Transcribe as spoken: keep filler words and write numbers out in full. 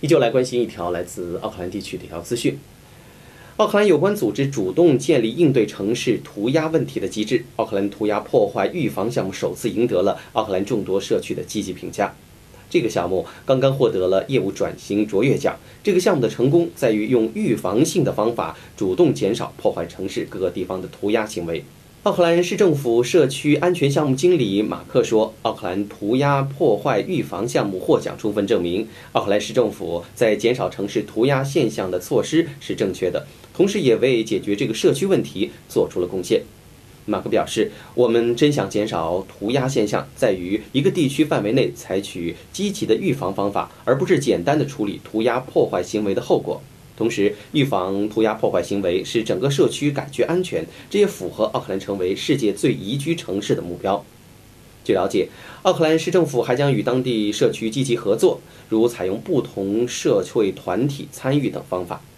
依旧来关心一条来自奥克兰地区的一条资讯。奥克兰有关组织主动建立应对城市涂鸦问题的机制，奥克兰涂鸦破坏预防项目首次赢得了奥克兰众多社区的积极评价。这个项目刚刚获得了业务转型卓越奖。这个项目的成功在于用预防性的方法，主动减少破坏城市各个地方的涂鸦行为。奥克兰市政府社区安全项目经理马克说，奥克兰涂鸦破坏预防项目获奖充分证明，奥克兰市政府在减少城市涂鸦现象的措施是正确的，同时也为解决这个社区问题做出了贡献。马克表示，我们真想减少涂鸦现象，在于一个地区范围内采取积极的预防方法，而不是简单的处理涂鸦破坏行为的后果。同时，预防涂鸦破坏行为使整个社区感觉安全，这也符合奥克兰成为世界最宜居城市的目标。据了解，奥克兰市政府还将与当地社区积极合作，如采用不同社会团体参与等方法。